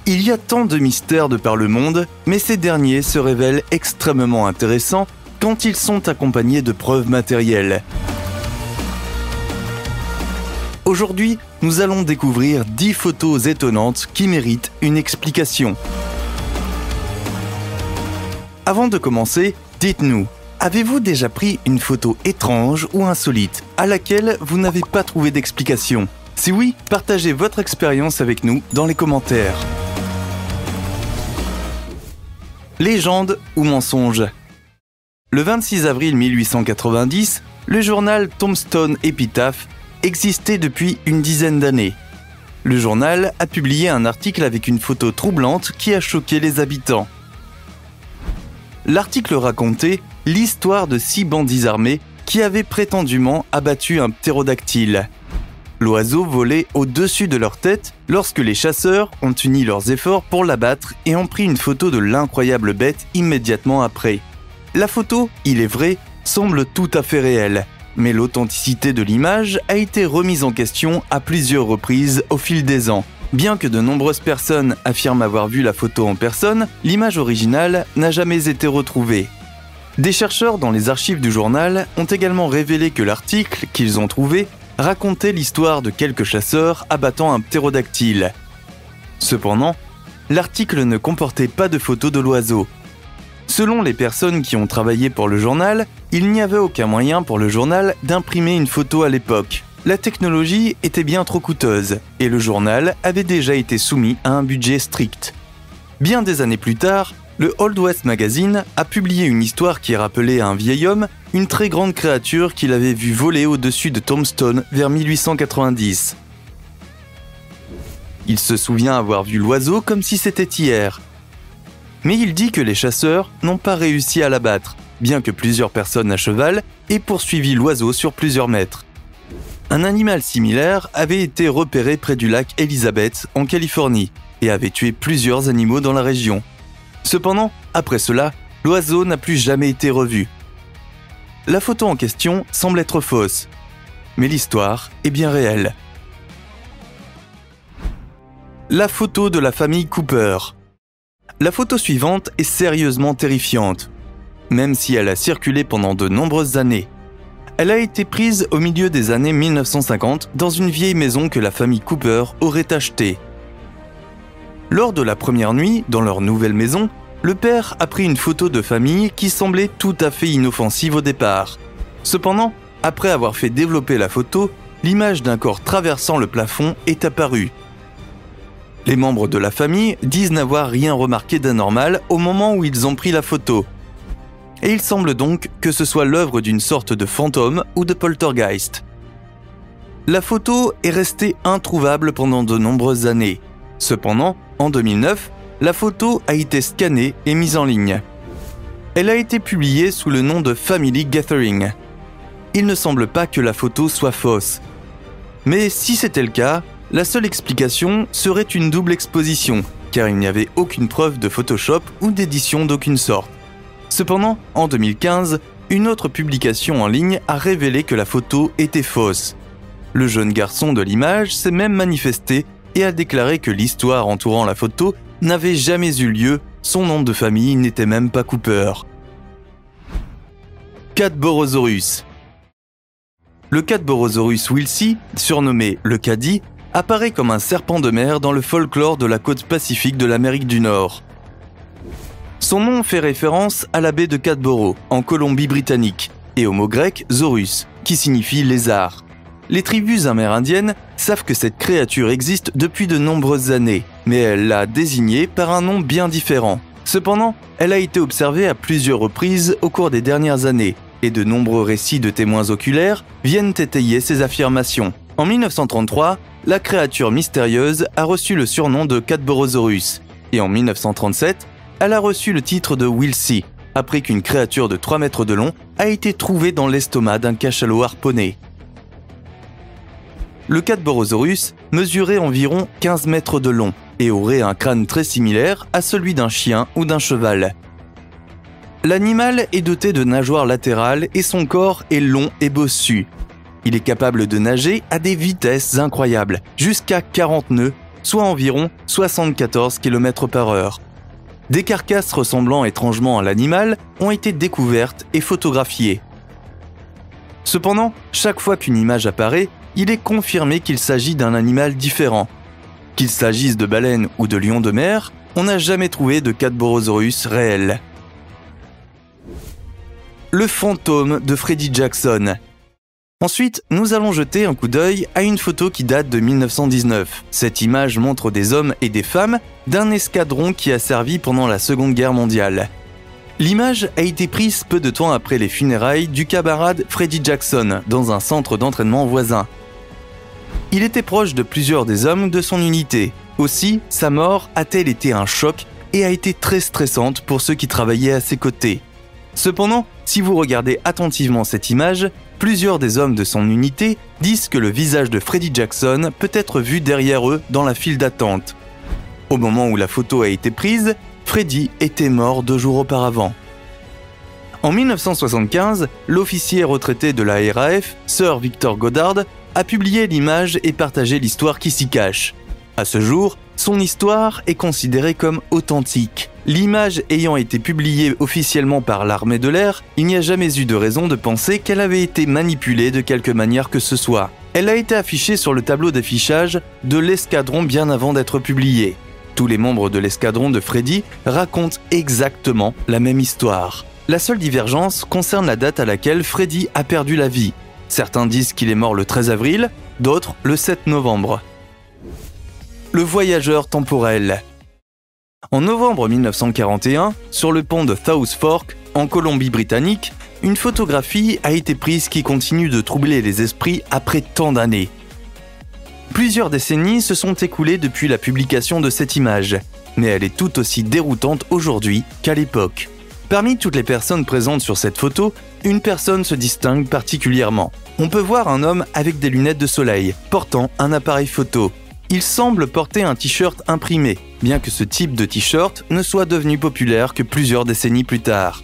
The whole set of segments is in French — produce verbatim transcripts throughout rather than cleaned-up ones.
Il y a tant de mystères de par le monde, mais ces derniers se révèlent extrêmement intéressants quand ils sont accompagnés de preuves matérielles. Aujourd'hui, nous allons découvrir dix photos étonnantes qui méritent une explication. Avant de commencer, dites-nous, avez-vous déjà pris une photo étrange ou insolite à laquelle vous n'avez pas trouvé d'explication? Si oui, partagez votre expérience avec nous dans les commentaires. Légende ou mensonge? Le vingt-six avril mille huit cent quatre-vingt-dix, le journal Tombstone Epitaph existait depuis une dizaine d'années. Le journal a publié un article avec une photo troublante qui a choqué les habitants. L'article racontait l'histoire de six bandits armés qui avaient prétendument abattu un ptérodactyle. L'oiseau volait au-dessus de leur tête lorsque les chasseurs ont uni leurs efforts pour l'abattre et ont pris une photo de l'incroyable bête immédiatement après. La photo, il est vrai, semble tout à fait réelle, mais l'authenticité de l'image a été remise en question à plusieurs reprises au fil des ans. Bien que de nombreuses personnes affirment avoir vu la photo en personne, l'image originale n'a jamais été retrouvée. Des chercheurs dans les archives du journal ont également révélé que l'article qu'ils ont trouvé racontait l'histoire de quelques chasseurs abattant un ptérodactyle. Cependant, l'article ne comportait pas de photo de l'oiseau. Selon les personnes qui ont travaillé pour le journal, il n'y avait aucun moyen pour le journal d'imprimer une photo à l'époque. La technologie était bien trop coûteuse et le journal avait déjà été soumis à un budget strict. Bien des années plus tard, le Old West Magazine a publié une histoire qui rappelait à un vieil homme une très grande créature qu'il avait vue voler au-dessus de Tombstone vers mille huit cent quatre-vingt-dix. Il se souvient avoir vu l'oiseau comme si c'était hier. Mais il dit que les chasseurs n'ont pas réussi à l'abattre, bien que plusieurs personnes à cheval aient poursuivi l'oiseau sur plusieurs mètres. Un animal similaire avait été repéré près du lac Elizabeth en Californie et avait tué plusieurs animaux dans la région. Cependant, après cela, l'oiseau n'a plus jamais été revu. La photo en question semble être fausse, mais l'histoire est bien réelle. La photo de la famille Cooper. La photo suivante est sérieusement terrifiante, même si elle a circulé pendant de nombreuses années. Elle a été prise au milieu des années mille neuf cent cinquante dans une vieille maison que la famille Cooper aurait achetée. Lors de la première nuit, dans leur nouvelle maison, le père a pris une photo de famille qui semblait tout à fait inoffensive au départ. Cependant, après avoir fait développer la photo, l'image d'un corps traversant le plafond est apparue. Les membres de la famille disent n'avoir rien remarqué d'anormal au moment où ils ont pris la photo. Et il semble donc que ce soit l'œuvre d'une sorte de fantôme ou de poltergeist. La photo est restée introuvable pendant de nombreuses années. Cependant, en deux mille neuf, la photo a été scannée et mise en ligne. Elle a été publiée sous le nom de Family Gathering. Il ne semble pas que la photo soit fausse. Mais si c'était le cas, la seule explication serait une double exposition, car il n'y avait aucune preuve de Photoshop ou d'édition d'aucune sorte. Cependant, en deux mille quinze, une autre publication en ligne a révélé que la photo était fausse. Le jeune garçon de l'image s'est même manifesté et a déclaré que l'histoire entourant la photo n'avait jamais eu lieu, son nom de famille n'était même pas Cooper. Cadborosaurus. Le Cadborosaurus wilsey, surnommé le Caddy, apparaît comme un serpent de mer dans le folklore de la côte pacifique de l'Amérique du Nord. Son nom fait référence à la baie de Cadboro, en Colombie-Britannique, et au mot grec « Zorus », qui signifie « lézard ». Les tribus amérindiennes savent que cette créature existe depuis de nombreuses années, mais elles l'a désignée par un nom bien différent. Cependant, elle a été observée à plusieurs reprises au cours des dernières années, et de nombreux récits de témoins oculaires viennent étayer ces affirmations. En mille neuf cent trente-trois, la créature mystérieuse a reçu le surnom de Cadborosaurus, et en mille neuf cent trente-sept, elle a reçu le titre de Wilsey, après qu'une créature de trois mètres de long a été trouvée dans l'estomac d'un cachalot harponné. Le Cadborosaurus mesurait environ quinze mètres de long et aurait un crâne très similaire à celui d'un chien ou d'un cheval. L'animal est doté de nageoires latérales et son corps est long et bossu. Il est capable de nager à des vitesses incroyables, jusqu'à quarante nœuds, soit environ soixante-quatorze kilomètres par heure. Des carcasses ressemblant étrangement à l'animal ont été découvertes et photographiées. Cependant, chaque fois qu'une image apparaît, il est confirmé qu'il s'agit d'un animal différent. Qu'il s'agisse de baleines ou de lions de mer, on n'a jamais trouvé de Cadborosaurus réel. Le fantôme de Freddie Jackson. Ensuite, nous allons jeter un coup d'œil à une photo qui date de mille neuf cent dix-neuf. Cette image montre des hommes et des femmes d'un escadron qui a servi pendant la Seconde Guerre mondiale. L'image a été prise peu de temps après les funérailles du camarade Freddie Jackson dans un centre d'entraînement voisin. Il était proche de plusieurs des hommes de son unité. Aussi, sa mort a-t-elle été un choc et a été très stressante pour ceux qui travaillaient à ses côtés. Cependant, si vous regardez attentivement cette image, plusieurs des hommes de son unité disent que le visage de Freddie Jackson peut être vu derrière eux dans la file d'attente. Au moment où la photo a été prise, Freddie était mort deux jours auparavant. En mille neuf cent soixante-quinze, l'officier retraité de la R A F, Sir Victor Goddard, a publié l'image et partagé l'histoire qui s'y cache. À ce jour, son histoire est considérée comme authentique. L'image ayant été publiée officiellement par l'armée de l'air, il n'y a jamais eu de raison de penser qu'elle avait été manipulée de quelque manière que ce soit. Elle a été affichée sur le tableau d'affichage de l'escadron bien avant d'être publiée. Tous les membres de l'escadron de Freddie racontent exactement la même histoire. La seule divergence concerne la date à laquelle Freddie a perdu la vie. Certains disent qu'il est mort le treize avril, d'autres le sept novembre. Le voyageur temporel. En novembre mille neuf cent quarante et un, sur le pont de South Fork, en Colombie-Britannique, une photographie a été prise qui continue de troubler les esprits après tant d'années. Plusieurs décennies se sont écoulées depuis la publication de cette image, mais elle est tout aussi déroutante aujourd'hui qu'à l'époque. Parmi toutes les personnes présentes sur cette photo, une personne se distingue particulièrement. On peut voir un homme avec des lunettes de soleil, portant un appareil photo. Il semble porter un t-shirt imprimé, bien que ce type de t-shirt ne soit devenu populaire que plusieurs décennies plus tard.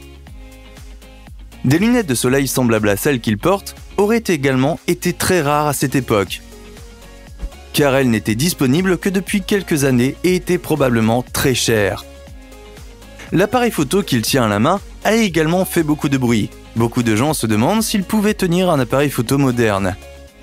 Des lunettes de soleil semblables à celles qu'il porte auraient également été très rares à cette époque, car elles n'étaient disponibles que depuis quelques années et étaient probablement très chères. L'appareil photo qu'il tient à la main a également fait beaucoup de bruit. Beaucoup de gens se demandent s'il pouvait tenir un appareil photo moderne.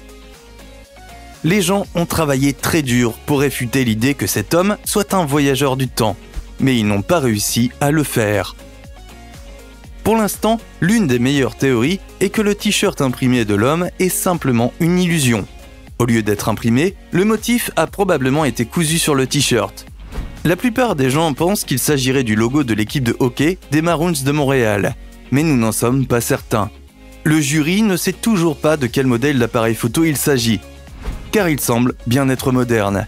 Les gens ont travaillé très dur pour réfuter l'idée que cet homme soit un voyageur du temps, mais ils n'ont pas réussi à le faire. Pour l'instant, l'une des meilleures théories est que le t-shirt imprimé de l'homme est simplement une illusion. Au lieu d'être imprimé, le motif a probablement été cousu sur le t-shirt. La plupart des gens pensent qu'il s'agirait du logo de l'équipe de hockey des Maroons de Montréal, mais nous n'en sommes pas certains. Le jury ne sait toujours pas de quel modèle d'appareil photo il s'agit, car il semble bien être moderne.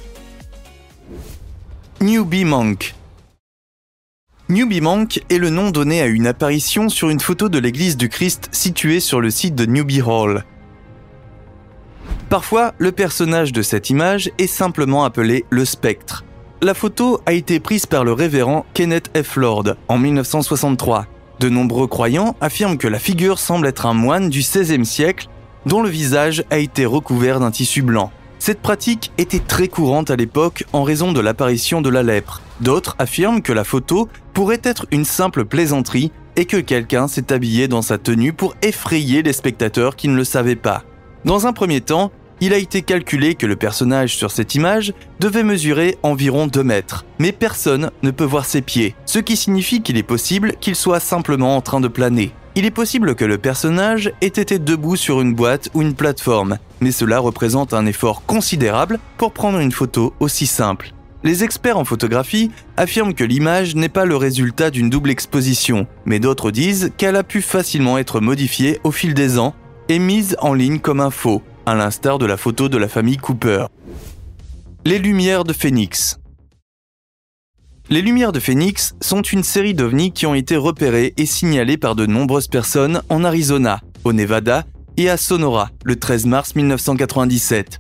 Newbie Monk. Newbie Monk est le nom donné à une apparition sur une photo de l'église du Christ située sur le site de Newbie Hall. Parfois, le personnage de cette image est simplement appelé le spectre. La photo a été prise par le révérend Kenneth F. Lord en mille neuf cent soixante-trois. De nombreux croyants affirment que la figure semble être un moine du seizième siècle dont le visage a été recouvert d'un tissu blanc. Cette pratique était très courante à l'époque en raison de l'apparition de la lèpre. D'autres affirment que la photo pourrait être une simple plaisanterie et que quelqu'un s'est habillé dans sa tenue pour effrayer les spectateurs qui ne le savaient pas. Dans un premier temps, il a été calculé que le personnage sur cette image devait mesurer environ deux mètres, mais personne ne peut voir ses pieds, ce qui signifie qu'il est possible qu'il soit simplement en train de planer. Il est possible que le personnage ait été debout sur une boîte ou une plateforme, mais cela représente un effort considérable pour prendre une photo aussi simple. Les experts en photographie affirment que l'image n'est pas le résultat d'une double exposition, mais d'autres disent qu'elle a pu facilement être modifiée au fil des ans et mise en ligne comme un faux, à l'instar de la photo de la famille Cooper. Les lumières de Phénix. Les lumières de Phénix sont une série d'ovnis qui ont été repérés et signalés par de nombreuses personnes en Arizona, au Nevada et à Sonora le treize mars mille neuf cent quatre-vingt-dix-sept.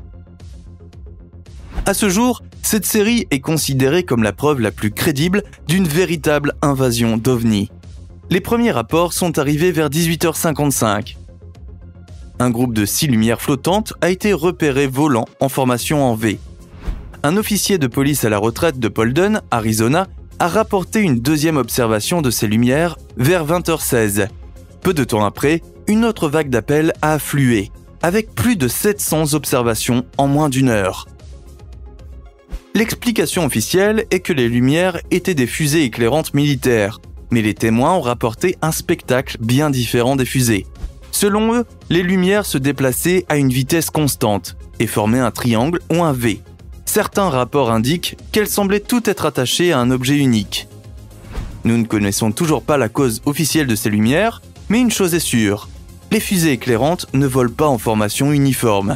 À ce jour, cette série est considérée comme la preuve la plus crédible d'une véritable invasion d'ovnis. Les premiers rapports sont arrivés vers dix-huit heures cinquante-cinq. Un groupe de six lumières flottantes a été repéré volant en formation en V. Un officier de police à la retraite de Paulden, Arizona, a rapporté une deuxième observation de ces lumières vers vingt heures seize. Peu de temps après, une autre vague d'appels a afflué, avec plus de sept cents observations en moins d'une heure. L'explication officielle est que les lumières étaient des fusées éclairantes militaires, mais les témoins ont rapporté un spectacle bien différent des fusées. Selon eux, les lumières se déplaçaient à une vitesse constante et formaient un triangle ou un V. Certains rapports indiquent qu'elles semblaient toutes être attachées à un objet unique. Nous ne connaissons toujours pas la cause officielle de ces lumières, mais une chose est sûre, les fusées éclairantes ne volent pas en formation uniforme.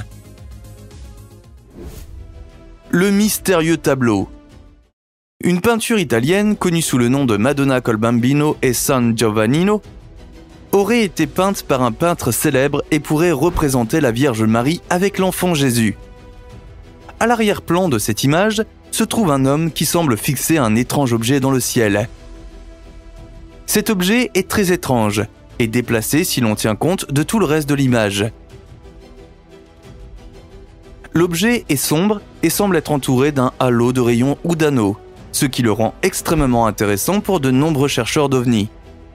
Le mystérieux tableau. Une peinture italienne connue sous le nom de Madonna col Bambino e San Giovannino aurait été peinte par un peintre célèbre et pourrait représenter la Vierge Marie avec l'enfant Jésus. À l'arrière-plan de cette image se trouve un homme qui semble fixer un étrange objet dans le ciel. Cet objet est très étrange et déplacé si l'on tient compte de tout le reste de l'image. L'objet est sombre et semble être entouré d'un halo de rayons ou d'anneaux, ce qui le rend extrêmement intéressant pour de nombreux chercheurs d'ovnis.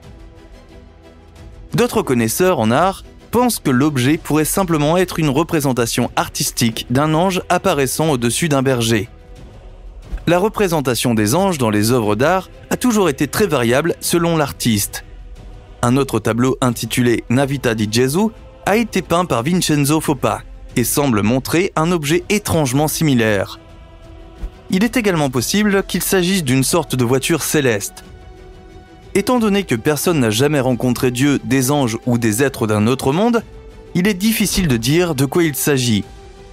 D'autres connaisseurs en art pensent que l'objet pourrait simplement être une représentation artistique d'un ange apparaissant au-dessus d'un berger. La représentation des anges dans les œuvres d'art a toujours été très variable selon l'artiste. Un autre tableau intitulé Navita di Gesù a été peint par Vincenzo Foppa et semble montrer un objet étrangement similaire. Il est également possible qu'il s'agisse d'une sorte de voiture céleste. Étant donné que personne n'a jamais rencontré Dieu, des anges ou des êtres d'un autre monde, il est difficile de dire de quoi il s'agit.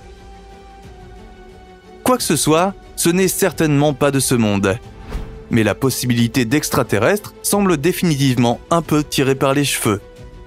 Quoi que ce soit, ce n'est certainement pas de ce monde. Mais la possibilité d'extraterrestres semble définitivement un peu tirée par les cheveux.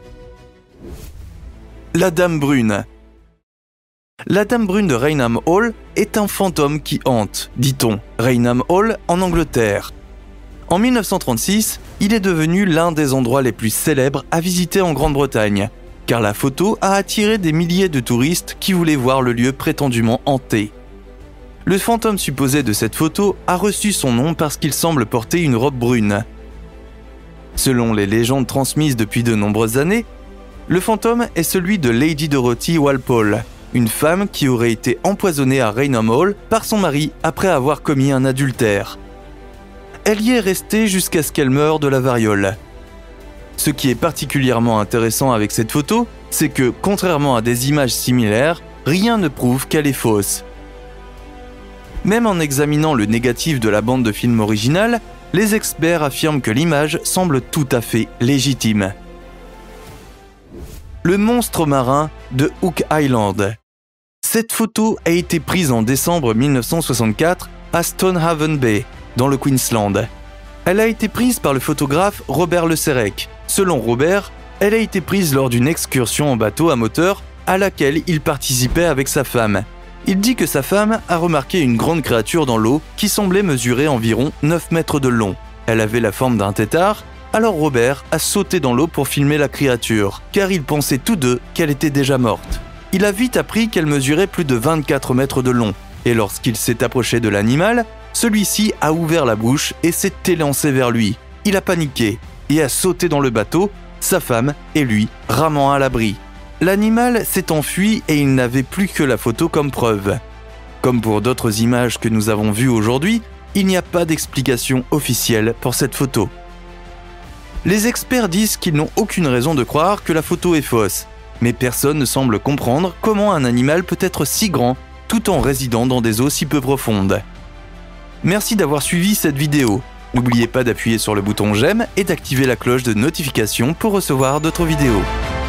La Dame Brune. La Dame Brune de Raynham Hall est un fantôme qui hante, dit-on, Raynham Hall en Angleterre. En mille neuf cent trente-six, il est devenu l'un des endroits les plus célèbres à visiter en Grande-Bretagne, car la photo a attiré des milliers de touristes qui voulaient voir le lieu prétendument hanté. Le fantôme supposé de cette photo a reçu son nom parce qu'il semble porter une robe brune. Selon les légendes transmises depuis de nombreuses années, le fantôme est celui de Lady Dorothy Walpole, une femme qui aurait été empoisonnée à Raynham Hall par son mari après avoir commis un adultère. Elle y est restée jusqu'à ce qu'elle meure de la variole. Ce qui est particulièrement intéressant avec cette photo, c'est que, contrairement à des images similaires, rien ne prouve qu'elle est fausse. Même en examinant le négatif de la bande de film originale, les experts affirment que l'image semble tout à fait légitime. Le monstre marin de Hook Island. Cette photo a été prise en décembre mille neuf cent soixante-quatre à Stonehaven Bay, dans le Queensland. Elle a été prise par le photographe Robert Le Sérec. Selon Robert, elle a été prise lors d'une excursion en bateau à moteur à laquelle il participait avec sa femme. Il dit que sa femme a remarqué une grande créature dans l'eau qui semblait mesurer environ neuf mètres de long. Elle avait la forme d'un tétard, alors Robert a sauté dans l'eau pour filmer la créature, car ils pensaient tous deux qu'elle était déjà morte. Il a vite appris qu'elle mesurait plus de vingt-quatre mètres de long, et lorsqu'il s'est approché de l'animal, celui-ci a ouvert la bouche et s'est élancé vers lui. Il a paniqué et a sauté dans le bateau, sa femme et lui ramant à l'abri. L'animal s'est enfui et il n'avait plus que la photo comme preuve. Comme pour d'autres images que nous avons vues aujourd'hui, il n'y a pas d'explication officielle pour cette photo. Les experts disent qu'ils n'ont aucune raison de croire que la photo est fausse, mais personne ne semble comprendre comment un animal peut être si grand tout en résidant dans des eaux si peu profondes. Merci d'avoir suivi cette vidéo. N'oubliez pas d'appuyer sur le bouton j'aime et d'activer la cloche de notification pour recevoir d'autres vidéos.